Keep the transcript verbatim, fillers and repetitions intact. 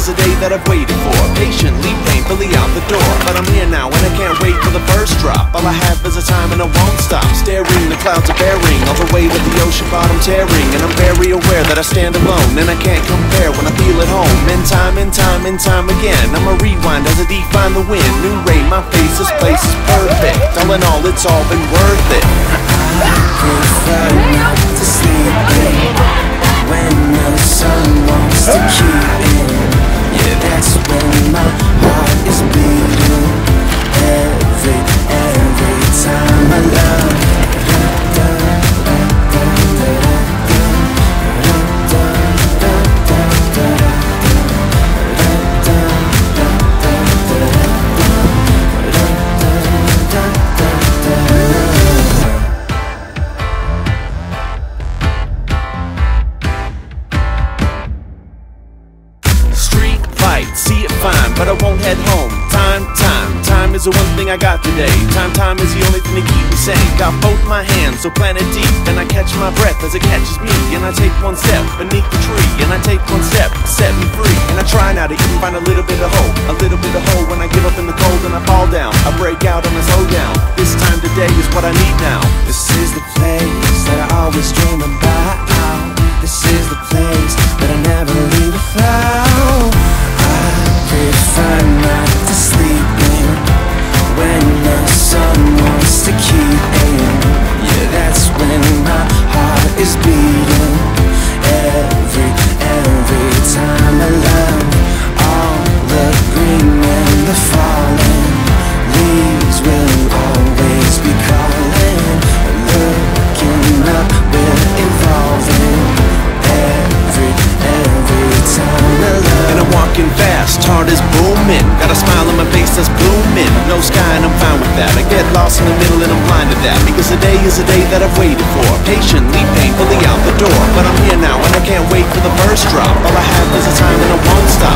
is a day that I've waited for, patiently, painfully out the door. But I'm here now and I can't wait for the first drop. All I have is a time and I won't stop. Staring, the clouds are bearing all the way to the ocean bottom tearing. And I'm very aware that I stand alone, and I can't compare when I feel at home. And time and time and time again, I'ma rewind as I define the wind. New rain, my face, this place is perfect. All in all, it's all been worth it. I prefer not to sleep in when the sun wants to keep in. Yeah, that's when my heart is beating. Every, every time I love. See it fine, but I won't head home. Time, time, time is the one thing I got today. Time, time is the only thing to keep me sane. Got both my hands so planted deep, and I catch my breath as it catches me. And I take one step beneath the tree, and I take one step to set me free. And I try now to even find a little bit of hope, a little bit of hope when I get up in the cold and I fall down. I break out and I slow down. This time today is what I need now. This is the place that I always dream about. This is the place that I never leave without. Prefer not to sleep in when the sun wants to keep in. Yeah, that's when my heart is beating. Every, every time I love all the green and the falling leaves will always be calling. Looking up, we're evolving. Every, every time I love. And I'm walking fast, heart is booming. Got a smile on my face that's blooming. No sky and I'm fine with that. I get lost in the middle and I'm blind to that. Because the day is a day that I've waited for, patiently, painfully out the door. But I'm here now and I can't wait for the first drop. All I have is a time and I won't stop.